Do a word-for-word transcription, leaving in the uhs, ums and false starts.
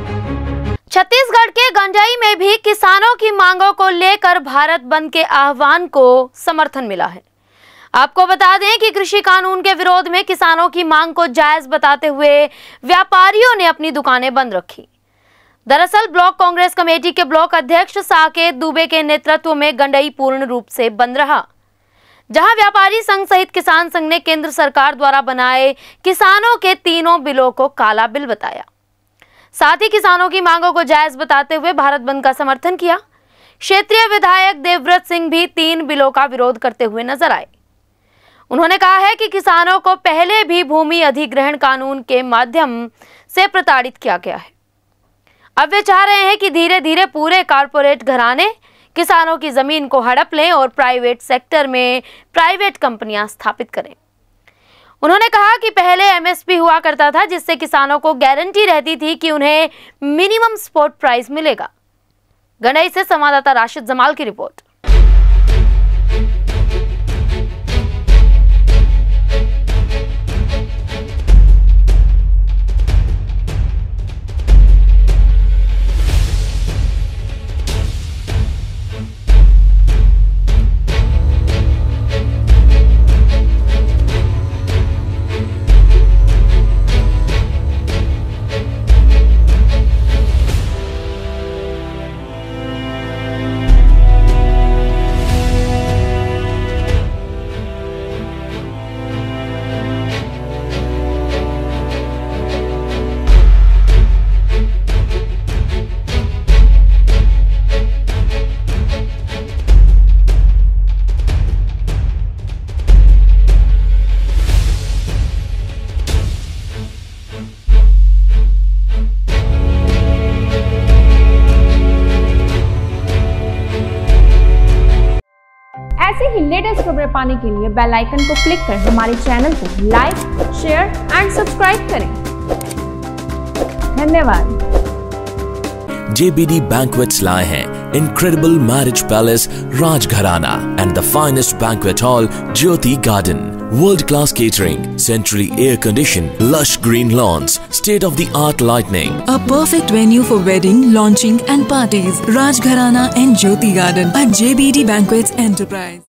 छत्तीसगढ़ के गंजई में भी किसानों की मांगों को लेकर भारत बंद के आह्वान को समर्थन मिला है। आपको बता दें कि कृषि कानून के विरोध में किसानों की मांग को जायज बताते हुए व्यापारियों ने अपनी दुकानें बंद रखी। दरअसल ब्लॉक कांग्रेस कमेटी के ब्लॉक अध्यक्ष साकेत दुबे के नेतृत्व में गंजई पूर्ण रूप से बंद रहा, जहां व्यापारी संघ सहित किसान संघ ने केंद्र सरकार द्वारा बनाए किसानों के तीनों बिलों को काला बिल बताया। साथ ही किसानों की मांगों को जायज बताते हुए भारत बंद का समर्थन किया। क्षेत्रीय विधायक देवव्रत सिंह भी तीन बिलों का विरोध करते हुए नजर आए। उन्होंने कहा है कि किसानों को पहले भी भूमि अधिग्रहण कानून के माध्यम से प्रताड़ित किया गया है। अब वे चाह रहे हैं कि धीरे धीरे पूरे कारपोरेट घराने किसानों की जमीन को हड़प लें और प्राइवेट सेक्टर में प्राइवेट कंपनियां स्थापित करें। उन्होंने कहा कि पहले एमएसपी हुआ करता था, जिससे किसानों को गारंटी रहती थी कि उन्हें मिनिमम स्पॉट प्राइस मिलेगा। गंजई से संवाददाता राशिद जमाल की रिपोर्ट। ऐसे ही लेटेस्ट खबरें पाने के लिए बेल आइकन को क्लिक कर हमारे चैनल को लाइक, शेयर एंड सब्सक्राइब करें। धन्यवाद। J B D Banquets लाए हैं Incredible Marriage Palace Rajgharana and the finest banquet hall Jyoti Garden. World-class catering, centrally air-conditioned, lush green lawns, state-of-the-art lighting. A perfect venue for wedding, launching and parties. Rajgharana and Jyoti Garden at J B D Banquets Enterprise.